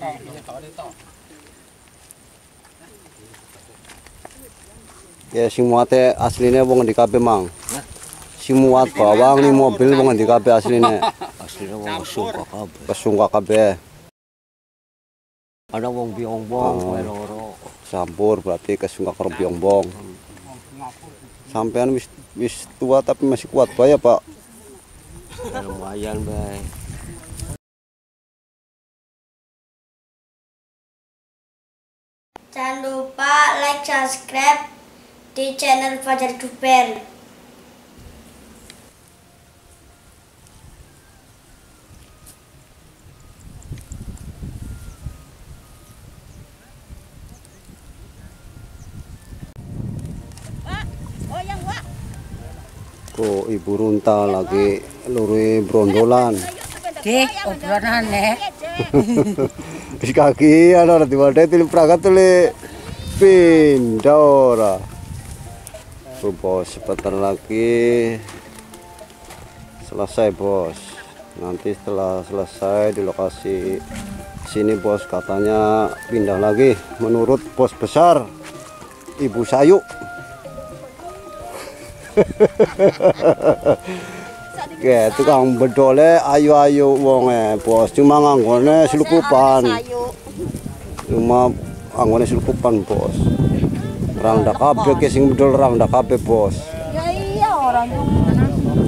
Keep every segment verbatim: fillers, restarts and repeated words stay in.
Ya sing muate aslinya wong di kabeh mang. Sing muat bawang nih mobil wong di kabeh aslinya. Aslinya wong sungka kabeh. Kesungka kabeh. Ada wong Biongbong kowe loro. Campur berarti kesungka karo Biongbong. Sampean wis wis tua tapi masih kuat bae ya, Pak. Lumayan bae. Jangan lupa like, subscribe di channel Fajar Duper. Kok Ibu Runta lagi luri brondolan. Dik, obrolan nek. Wis kaki ana diwadahi til pragat tule pindah ora. Tuh bos, sebentar lagi selesai bos. Nanti setelah selesai di lokasi sini bos katanya pindah lagi menurut bos besar Ibu Sayu. Oke, tukang bedole ayu-ayu wonge bos, cuma nganggone selupupan. Cuma anggone selupupan bos. Rang dak kabeh ke sing bedol rang dak kabeh bos. Ya iya orang mana.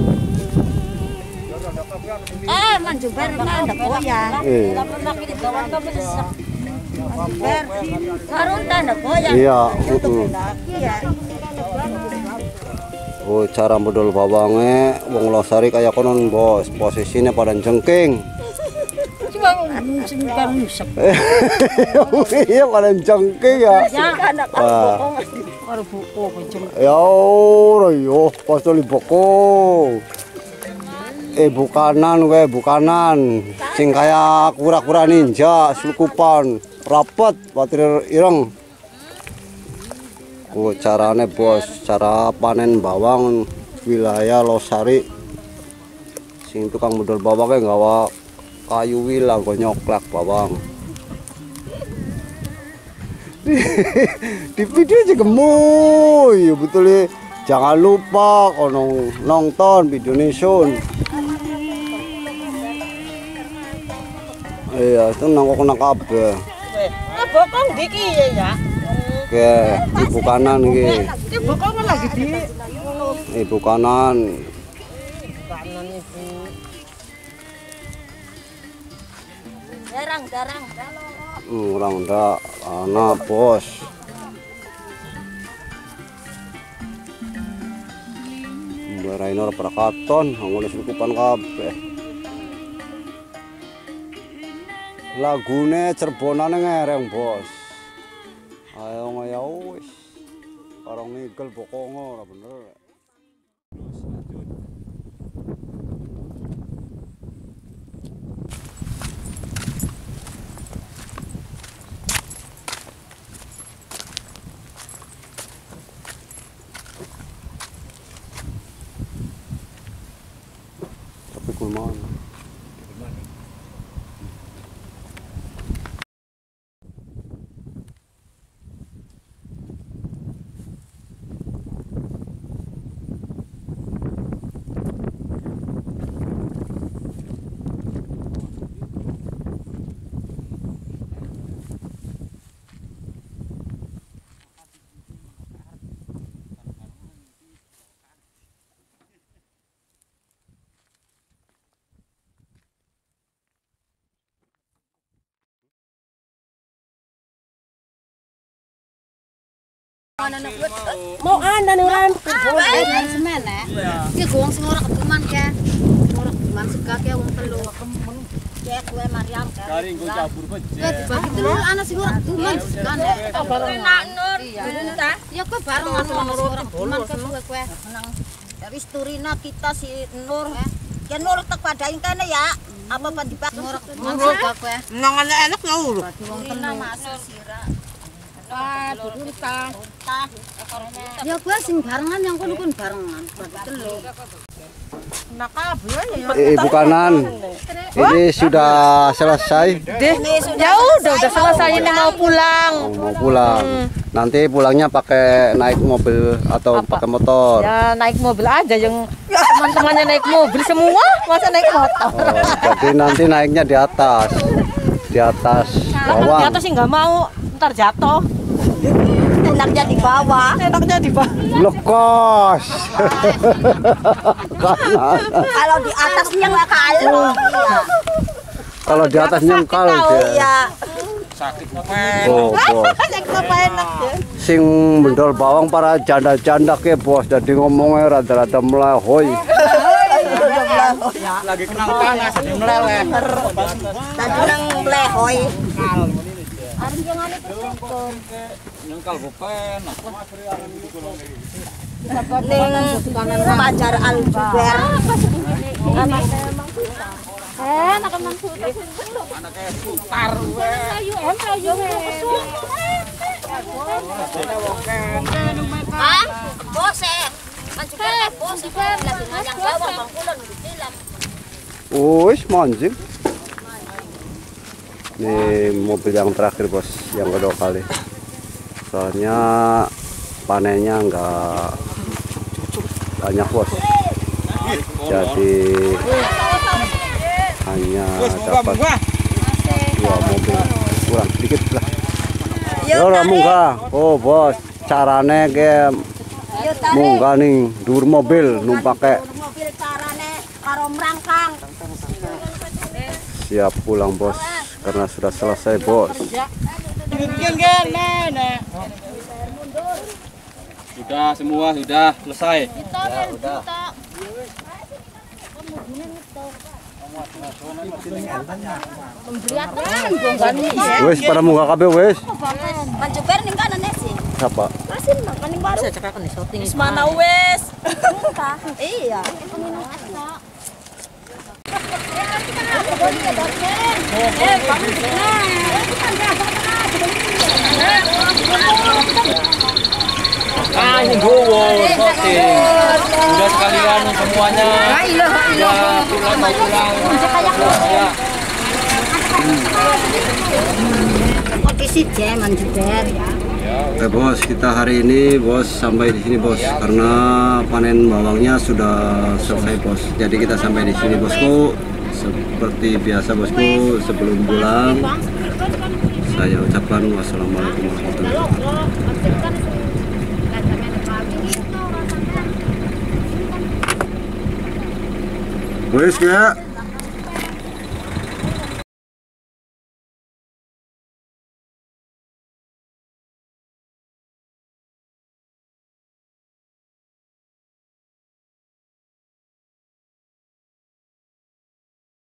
Eh, manjubar kan ndak goyang. Eh. Manjubar. Karun ndak goyang. Iya, heeh. Iya. Oh, cara bedol bawangnya wong Losari kayak konon bos, posisinya pada jengking. Cuma singkan musek. Iya pada jengking ya. Ya kan karo karo buku kenceng. Ya ora yo, pasal bokong. Eh bukanan we, bukanan. Sing kaya kura-kura ninja, slukupan, rapet, batir ireng. Oh, carane bos, cara panen bawang wilayah Losari. Sing tukang bedol bawangnya nggawa kayu wilang kok nyoklak bawang. Di video aja gemoy, betul. Jangan lupa kono nonton video Nesun. Iya, itu nangkok nang kabeh. Ah, bokong diki ya. Oke, ibu kanan iki. Ki bokong lagi di. Ibu kanan. Kanan ibu. Darang, darang, Hmm, orang ndak anak bos. Mbak Rainor prakaton, ngone sukupan kabeh. Lagune cerbonane ngereng bos. Ayo ngoyo wis. Karo ngigel bokongo ora bener. Tapi kulman. Mau ana nuran Eh, semen ya. Ki gowong sing ora keduman ya. Ora keduman sega ya wong telu. Ya kowe Maryam kan. Kari nggo cabur beje. Ya dibagi telu ana sing ora keduman segan ya. Enak Nur. Ya kowe bareng ana sing ora keduman kowe kowe menang. Wis turina kita si Nur. Ya Nur tek padain kene ya. Apa pan dipak ora keduman sega kowe. Nang enak ya ulu. Wong telu masuk sira. Ah, burunta. Ya gue sing barengan yang kono kun barengan. Bagi telu. Ibu kanan, ini sudah selesai. Ini sudah Ya udah, udah selesai ini mau pulang. Oh, mau pulang. Nanti pulangnya pakai naik mobil atau Apa? pakai motor. Ya naik mobil aja yang teman-temannya naik mobil semua, masa naik motor. Oh, jadi nanti naiknya di atas, di atas bawah. Jatuh sih nggak mau, ntar jatuh. enaknya di bawah. Enaknya di bawah. Lekos. Kanan. Kalau di atasnya nggak kalau. Iya. Kalau di atas nyengkal dia. Iya. Oh, bos. Sing mendol bawang para janda-janda ke bos, jadi ngomongnya rada-rada melahoy. Lagi kenang panas, jadi meleleh. Tadi nang melehoy. Nyengkal bukan. Ning Pajar Al Jubair. Ah, bose. Kan juga bose lagi ngajak bawang bang kulon di dalam. Wis mancing. Ini mobil yang terakhir bos, yang kedua kali. Soalnya panennya enggak banyak bos. Jadi hanya dapat dua mobil, kurang sedikit lah. Yo munggah. Oh bos, carane ke munggah nih dur mobil numpak ke Mobil carane karo merangkang. siap pulang bos karena sudah selesai bos. Sudah semua sudah selesai. Wes pada munggah kabeh wes. Kan Jubair ning kanane sih. Siapa? Rasin maning baru. Saya cekak nih shooting. Wis mana wes? Iya. Ah ini gowo, shooting. Sudah sekalian semuanya. Sudah pulang mau pulang. Ya. Kondisi jaman Jubair. Oke bos, kita hari ini bos sampai di sini bos karena panen bawangnya sudah selesai bos. Jadi kita sampai di sini bosku. Seperti biasa bosku, sebelum pulang saya ucapkan wassalamualaikum warahmatullahi wabarakatuh. Wes ya.